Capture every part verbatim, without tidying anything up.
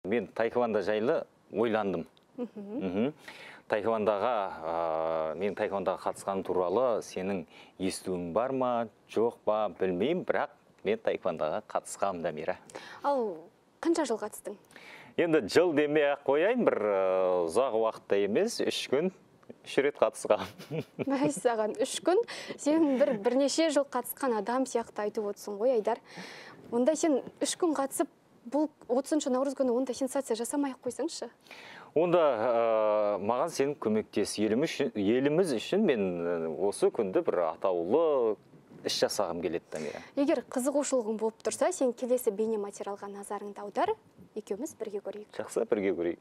Мен таеквондо жайлы ойландым. Таеквондоға, мен таеквондоға қатысқан туралы сенің естуің бар ма, жоқ па, білмеймін, бірақ мен таеквондоға қатысқам да, Мира. Ал қанша жыл қатыстың? Енді жыл демей ақ қояйын, бір ұзақ уақытта емес, үш күн, үш рет қатысқам. Мәссаған, үш күн, сен бір бірнеше жыл қатысқан адам сияқты айтып отырсың ғой, Айдар. Онда сен үш күн қатысып, бұл отызыншы наурыз күні онда сенсация жасамай ақ қойсаңшы? Онда маған сен көмектес. Еліміз үшін мен осы күнді бір атаулы іс жасағым келеді, Мира. Егер қызығушылығың болып тұрса, сен келесі бейне материалға назарыңды аудар, екеуміз бірге көрейік. Жақсы, бірге көрейік.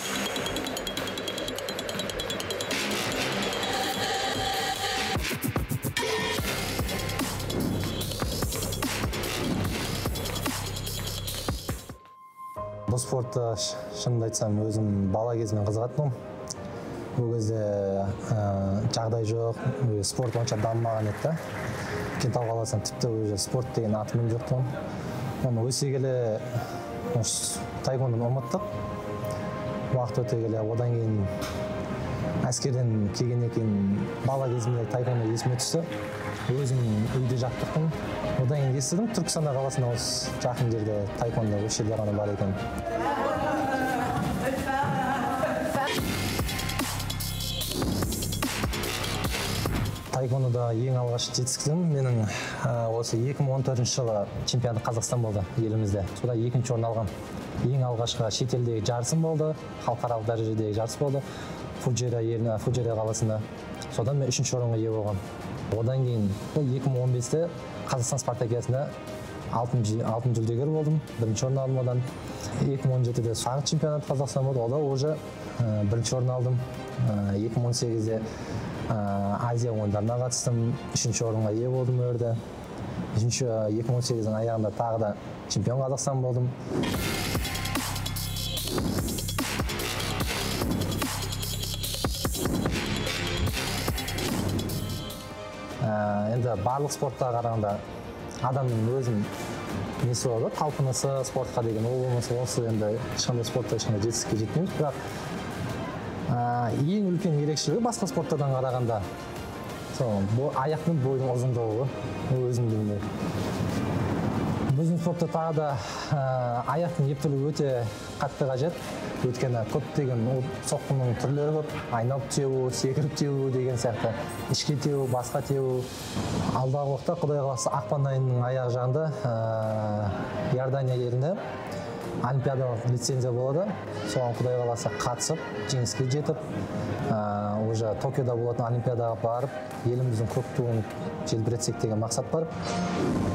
Бұл спортты шынымды айтсам өзім бала кезімнен қызығатынмын. Бұл кезде жағдай жоқ, спорт онша дамымаған еді. Кентау қаласынан тіпті спорт деген атымен жоқтым. Оны өсе келе таеквондоны ұмыттық. Уақыт өте келе одан кейін әскерден келгеннен кейін бала кезімде таеквондо есіме түсті. Өзім үйде жаттықтым. Одан кейін естідім, Түркістан қаласында осы жақын жерде таеквондо осы жерде ғана бар екен. Таеквондода ең алғаш жетістігім менің осы екі мың он төртінші жылы чемпионат Қазақстан болды елімізде. Сода екінші орын алғам. Ең алғашқы шетелдегі жарысым болды, халықаралық дәрежедегі жарыс болды. Фуджейра қаласында. Содан мен үшінші орынға ие болғам. Одан кейін екі мың он бесте Қазақстан спартакиадасында алтын жүлдегер болдым, бірінші орын алдым одан. екі мың он жетіде шаңғы чемпионат Қазақстан болды, ода уже бірінші орын алдым. екі мың он сегізде Азия ойындарына қатыстым, үшінші орынға ие болдым өрді. екі мың он сегіздің аяғында тағы да чемпион Қазақстан болдым. Енді барлық спортқа қарағанда адамның өзінің несі болады, талпынысы спортқа деген ол болмаса осы енді ешқандай спортта ешқандай жетістікке жетпейміз, бірақ ең үлкен ерекшелігі басқа спорттардан қарағанда аяқтың бойдың ұзындығы өзімде. Біздің спортта тағы да аяқтың ептілігі өте қатты қажет. Өйткені көптеген соққының түрлері көп. Айналып теуі, секіріп теуі деген сияқты. Ішке теуі, басқа теуі. Алдағы уақытта Құдай қаласа ақпан айының аяқ жағында Иордания елінде олимпиадалық лицензия болады. Соған Құдай қаласа қатысып, жеңіске жетіп, уже Токиода болатын олимпиадаға барып, еліміздің көк туын желбіретсек деген мақсат бар.